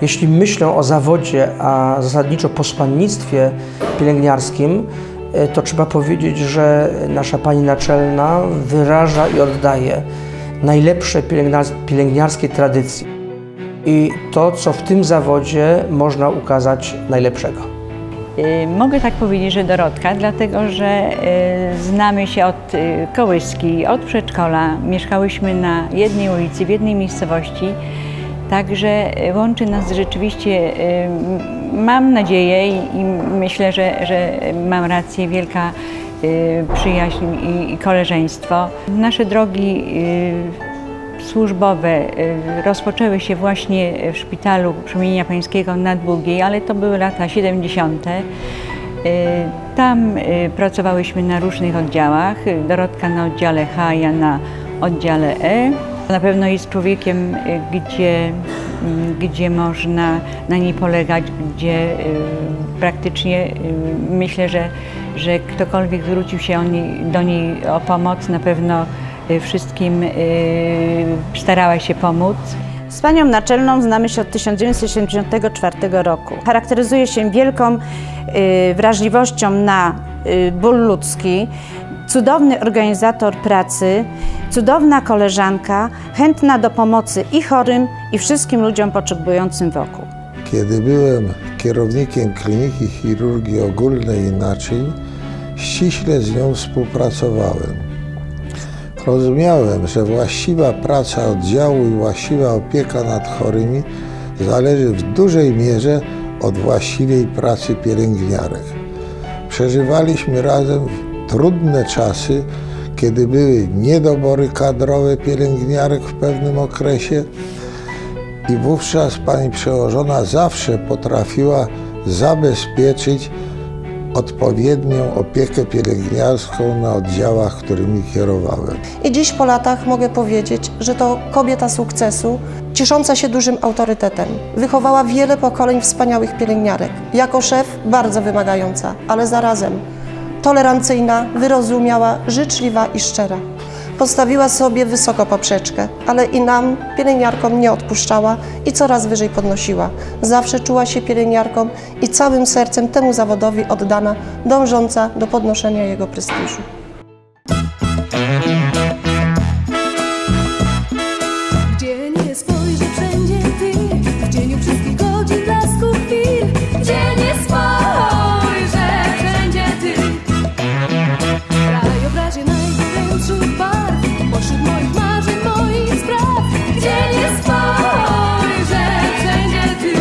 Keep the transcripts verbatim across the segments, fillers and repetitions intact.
Jeśli myślę o zawodzie, a zasadniczo posłannictwie pielęgniarskim, to trzeba powiedzieć, że nasza pani naczelna wyraża i oddaje najlepsze pielęgniarskie tradycje i to, co w tym zawodzie można ukazać najlepszego. Mogę tak powiedzieć, że Dorotka, dlatego że znamy się od kołyski, od przedszkola. Mieszkałyśmy na jednej ulicy, w jednej miejscowości. Także łączy nas rzeczywiście, mam nadzieję i myślę, że, że mam rację, wielka przyjaźń i koleżeństwo. Nasze drogi służbowe rozpoczęły się właśnie w szpitalu Przemienienia Pańskiego na Długiej, ale to były lata siedemdziesiąte. Tam pracowałyśmy na różnych oddziałach. Dorotka na oddziale H, ja na oddziale E. Na pewno jest człowiekiem, gdzie, gdzie można na niej polegać, gdzie praktycznie myślę, że, że ktokolwiek zwrócił się o niej, do niej o pomoc, na pewno wszystkim starała się pomóc. Z panią naczelną znamy się od tysiąc dziewięćset siedemdziesiątego czwartego roku. Charakteryzuje się wielką wrażliwością na ból ludzki, cudowny organizator pracy, cudowna koleżanka, chętna do pomocy i chorym, i wszystkim ludziom potrzebującym wokół. Kiedy byłem kierownikiem Kliniki Chirurgii Ogólnej i Naczyń, ściśle z nią współpracowałem. Rozumiałem, że właściwa praca oddziału i właściwa opieka nad chorymi zależy w dużej mierze od właściwej pracy pielęgniarek. Przeżywaliśmy razem trudne czasy, kiedy były niedobory kadrowe pielęgniarek w pewnym okresie i wówczas pani przełożona zawsze potrafiła zabezpieczyć odpowiednią opiekę pielęgniarską na oddziałach, którymi kierowałem. I dziś po latach mogę powiedzieć, że to kobieta sukcesu, ciesząca się dużym autorytetem. Wychowała wiele pokoleń wspaniałych pielęgniarek. Jako szef bardzo wymagająca, ale zarazem tolerancyjna, wyrozumiała, życzliwa i szczera. Postawiła sobie wysoko poprzeczkę, ale i nam, pielęgniarkom, nie odpuszczała i coraz wyżej podnosiła. Zawsze czuła się pielęgniarką i całym sercem temu zawodowi oddana, dążąca do podnoszenia jego prestiżu. Gdzie nie spojrzę, wszędzie ty, w cieniu wszystkich godzin, blasku chwil. Gdzie nie spojrzę, wszędzie ty, w krajobrazie najgorętszych barw, pośród moich marzeń, moich spraw. Gdzie nie spojrzę, wszędzie ty.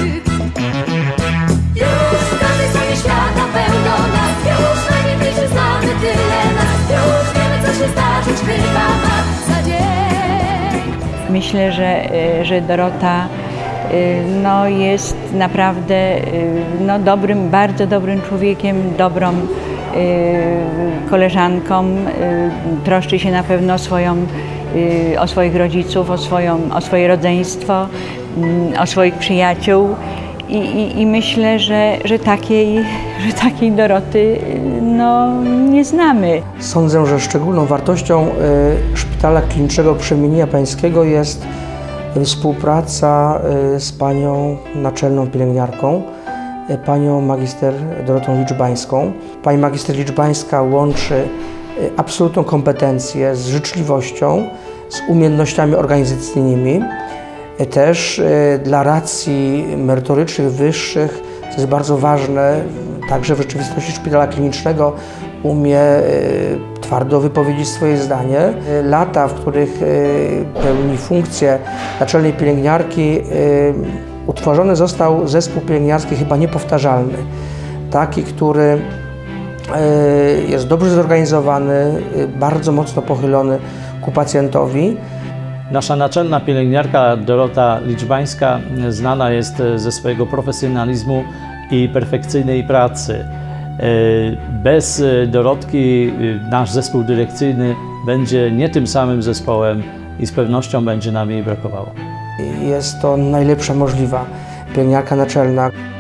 Już w każdej stronie świata pełno nas, już najmniejszy znamy tyle nas, już wiemy, co się zdarzyć chyba ma za dzień. Myślę, że, że Dorota no, jest naprawdę no, dobrym, bardzo dobrym człowiekiem, dobrą koleżanką, troszczy się na pewno o, swoją, o swoich rodziców, o, swoją, o swoje rodzeństwo, o swoich przyjaciół i, i, i myślę, że, że, takiej, że takiej Doroty no, nie znamy. Sądzę, że szczególną wartością Szpitala Klinicznego Przemienienia Pańskiego jest współpraca z panią naczelną pielęgniarką, panią magister Dorotą Liczbańską. Pani magister Liczbańska łączy absolutną kompetencję z życzliwością, z umiejętnościami organizacyjnymi. Też dla racji merytorycznych, wyższych, co jest bardzo ważne, także w rzeczywistości szpitala klinicznego umie twardo wypowiedzieć swoje zdanie. Lata, w których pełni funkcję naczelnej pielęgniarki, utworzony został zespół pielęgniarski chyba niepowtarzalny. Taki, który jest dobrze zorganizowany, bardzo mocno pochylony ku pacjentowi. Nasza naczelna pielęgniarka Dorota Liczbańska znana jest ze swojego profesjonalizmu i perfekcyjnej pracy. Bez Dorotki nasz zespół dyrekcyjny będzie nie tym samym zespołem i z pewnością będzie nam jej brakowało. Jest to najlepsza możliwa pielęgniarka naczelna.